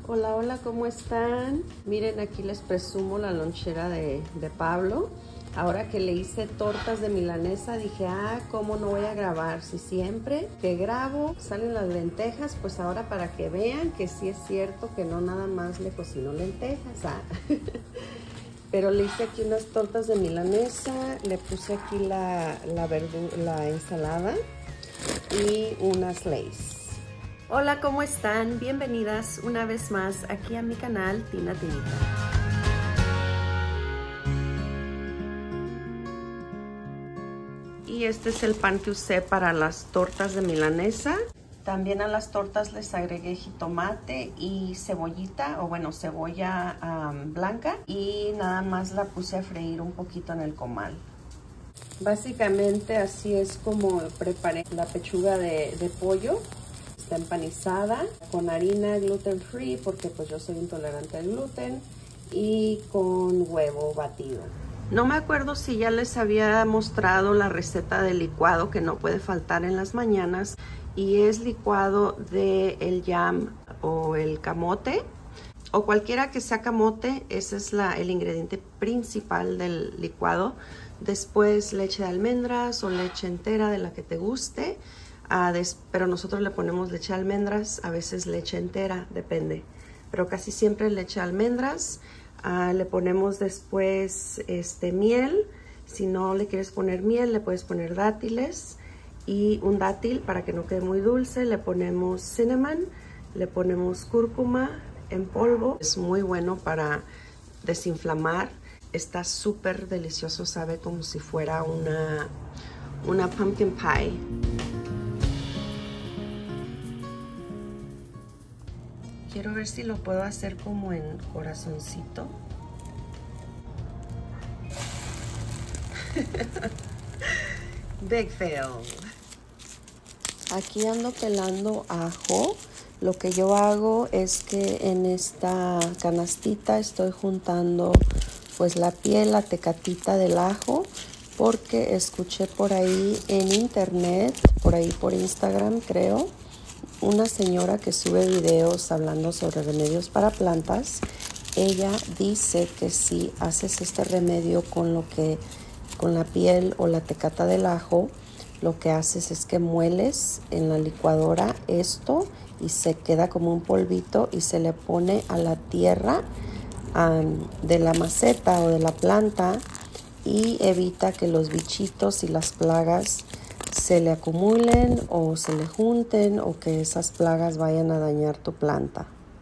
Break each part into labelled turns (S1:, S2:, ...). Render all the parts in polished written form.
S1: Hola, hola, ¿cómo están? Miren, aquí les presumo la lonchera de Pablo. Ahora que le hice tortas de milanesa, dije, ¿cómo no voy a grabar? Si siempre que grabo salen las lentejas, pues ahora para que vean que sí es cierto que no nada más le cocino lentejas. Pero le hice aquí unas tortas de milanesa, le puse aquí la ensalada y unas Lay's. Hola, ¿cómo están? Bienvenidas una vez más aquí a mi canal Tina Tinita. Y este es el pan que usé para las tortas de milanesa. También a las tortas les agregué jitomate y cebollita, o bueno, cebolla blanca. Y nada más la puse a freír un poquito en el comal. Básicamente así es como preparé la pechuga de pollo. Está empanizada con harina gluten free porque pues yo soy intolerante al gluten y con huevo batido. No me acuerdo si ya les había mostrado la receta de licuado que no puede faltar en las mañanas y es licuado de el yam o el camote o cualquiera que sea camote. Ese es el ingrediente principal del licuado. Después leche de almendras o leche entera de la que te guste. Pero nosotros le ponemos leche de almendras, a veces leche entera, depende, pero casi siempre leche de almendras. Le ponemos después miel. Si no le quieres poner miel, le puedes poner dátiles y un dátil para que no quede muy dulce. Le ponemos cinnamon, le ponemos cúrcuma en polvo. Es muy bueno para desinflamar. Está súper delicioso, sabe como si fuera una pumpkin pie. Quiero ver si lo puedo hacer como en corazoncito. Big fail. Aquí ando pelando ajo. Lo que yo hago es que en esta canastita estoy juntando pues la piel, la tecatita del ajo, porque escuché por ahí en internet, por ahí por Instagram creo, una señora que sube videos hablando sobre remedios para plantas. Ella dice que si haces este remedio con la piel o la tecata del ajo, lo que haces es que mueles en la licuadora esto y se queda como un polvito y se le pone a la tierra de la maceta o de la planta y evita que los bichitos y las plagas se le acumulen o se le junten o que esas plagas vayan a dañar tu planta.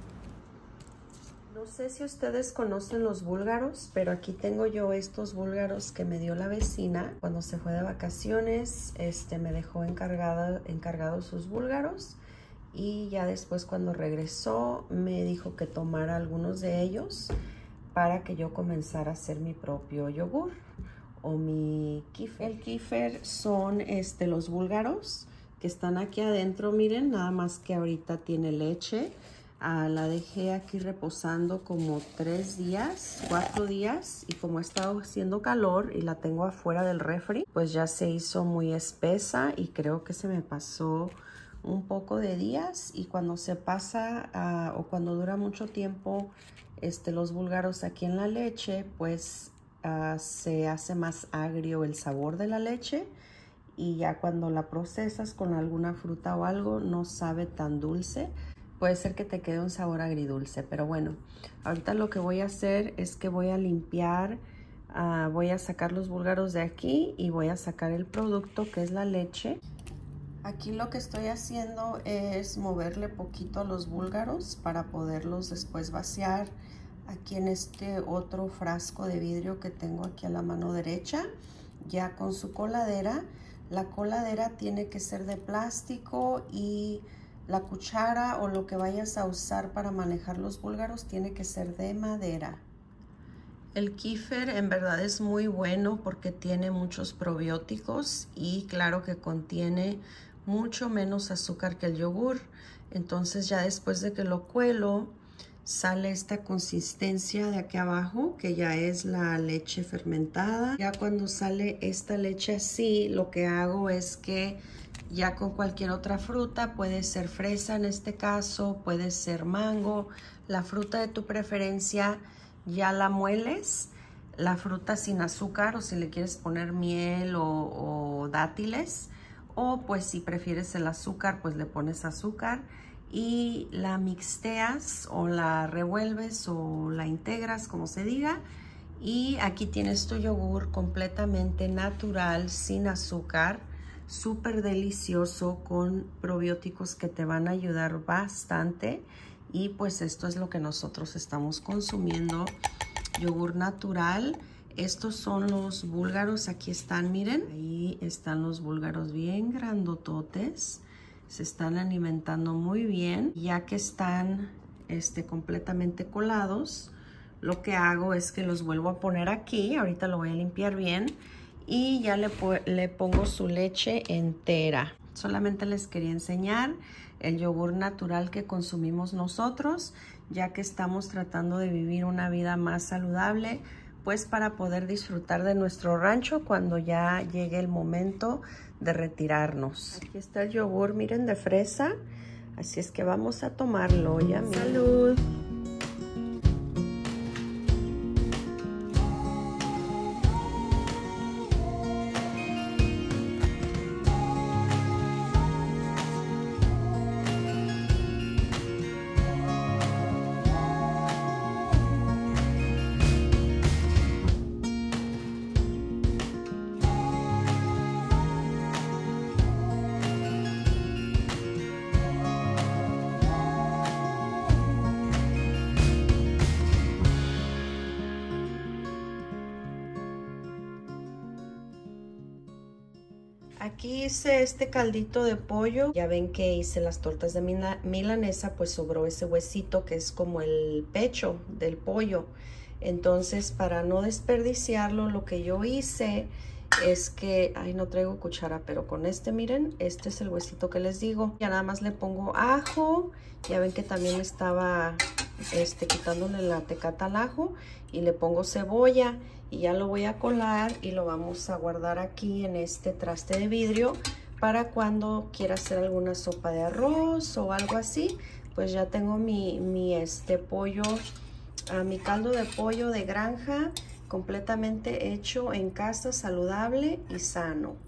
S1: No sé si ustedes conocen los búlgaros, pero aquí tengo yo estos búlgaros que me dio la vecina cuando se fue de vacaciones. Me dejó encargado sus búlgaros y ya después cuando regresó me dijo que tomara algunos de ellos para que yo comenzara a hacer mi propio yogur o mi kefir. El kefir son los búlgaros que están aquí adentro, miren, nada más que ahorita tiene leche. La dejé aquí reposando como 3 días, 4 días, y como ha estado haciendo calor y la tengo afuera del refri, pues ya se hizo muy espesa y creo que se me pasó un poco de días. Y cuando se pasa o cuando dura mucho tiempo los búlgaros aquí en la leche, pues se hace más agrio el sabor de la leche y ya cuando la procesas con alguna fruta o algo no sabe tan dulce. Puede ser que te quede un sabor agridulce, pero bueno, ahorita lo que voy a hacer es que voy a limpiar, voy a sacar los búlgaros de aquí y voy a sacar el producto que es la leche. Aquí lo que estoy haciendo es moverle poquito a los búlgaros para poderlos después vaciar aquí en este otro frasco de vidrio que tengo aquí a la mano derecha, ya con su coladera. La coladera tiene que ser de plástico y la cuchara o lo que vayas a usar para manejar los búlgaros tiene que ser de madera. El kefir en verdad es muy bueno porque tiene muchos probióticos y claro que contiene mucho menos azúcar que el yogur. Entonces ya después de que lo cuelo, sale esta consistencia de aquí abajo que ya es la leche fermentada. Ya cuando sale esta leche así, lo que hago es que Ya con cualquier otra fruta, puede ser fresa en este caso, puede ser mango, la fruta de tu preferencia, ya la mueles, la fruta sin azúcar o si le quieres poner miel o dátiles, o pues si prefieres el azúcar, pues le pones azúcar y la mixteas o la revuelves o la integras, como se diga. Y aquí tienes tu yogur completamente natural, sin azúcar, súper delicioso, con probióticos que te van a ayudar bastante. Y pues esto es lo que nosotros estamos consumiendo, yogur natural. Estos son los búlgaros, aquí están, miren, ahí están los búlgaros bien grandototes. Se están alimentando muy bien, ya que están completamente colados. Lo que hago es que los vuelvo a poner aquí, ahorita lo voy a limpiar bien y ya le pongo su leche entera. Solamente les quería enseñar el yogur natural que consumimos nosotros, ya que estamos tratando de vivir una vida más saludable, pues para poder disfrutar de nuestro rancho cuando ya llegue el momento de retirarnos. Aquí está el yogur, miren, de fresa, así es que vamos a tomarlo ya. ¡Salud! Aquí hice este caldito de pollo. Ya ven que hice las tortas de milanesa, pues sobró ese huesito que es como el pecho del pollo. Entonces, para no desperdiciarlo, lo que yo hice es que, ay, no traigo cuchara, pero con miren, este es el huesito que les digo. Ya nada más le pongo ajo. Ya ven que también estaba quitándole la tecata al ajo, y le pongo cebolla y ya lo voy a colar y lo vamos a guardar aquí en este traste de vidrio para cuando quiera hacer alguna sopa de arroz o algo así. Pues ya tengo mi pollo, mi caldo de pollo de granja completamente hecho en casa, saludable y sano.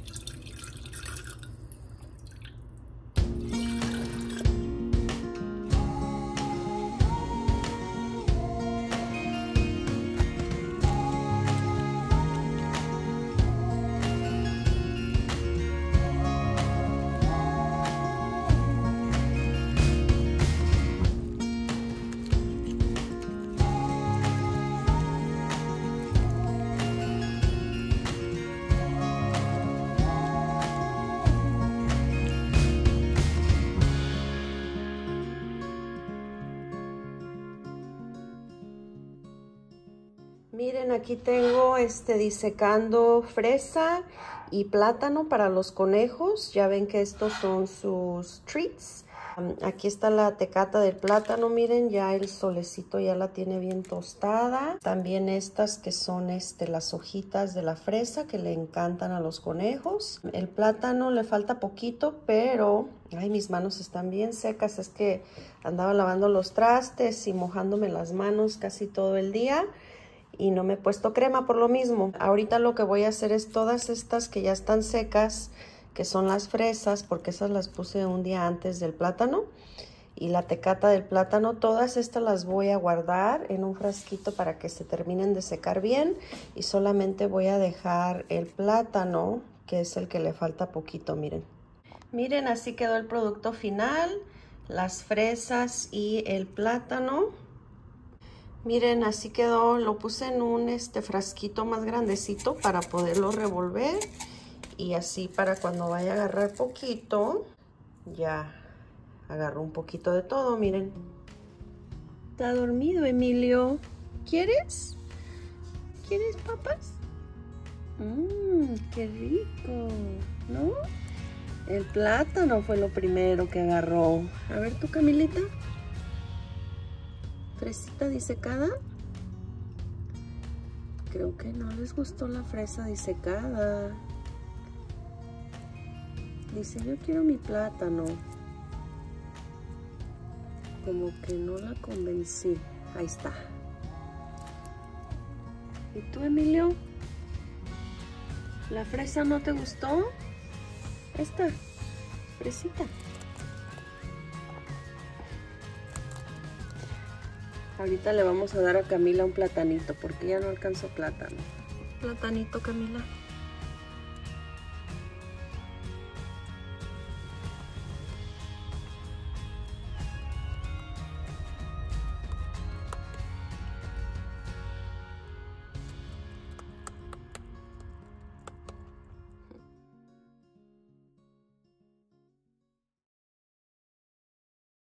S1: Miren, aquí tengo disecando fresa y plátano para los conejos. Ya ven que estos son sus treats. Aquí está la tecata del plátano, miren, ya el solecito ya la tiene bien tostada. También estas que son las hojitas de la fresa que le encantan a los conejos. El plátano le falta poquito, pero ay, mis manos están bien secas. Es que andaba lavando los trastes y mojándome las manos casi todo el día. Y no me he puesto crema por lo mismo. Ahorita lo que voy a hacer es todas estas que ya están secas, que son las fresas, porque esas las puse un día antes del plátano. Y la tecata del plátano, todas estas las voy a guardar en un frasquito para que se terminen de secar bien. Y solamente voy a dejar el plátano, que es el que le falta poquito, miren. Miren, así quedó el producto final. Las fresas y el plátano. Miren, así quedó. Lo puse en un frasquito más grandecito para poderlo revolver. Y así para cuando vaya a agarrar poquito, ya agarro un poquito de todo, miren. Está dormido, Emilio. ¿Quieres? ¿Quieres papas? Qué rico, ¿no? El plátano fue lo primero que agarró. A ver tú, Camilita. ¿Fresita disecada? Creo que no les gustó la fresa disecada. Dice, yo quiero mi plátano. Como que no la convencí. Ahí está. ¿Y tú, Emilio? ¿La fresa no te gustó? Esta fresita. Ahorita le vamos a dar a Camila un platanito porque ya no alcanzó plátano. Platanito, Camila.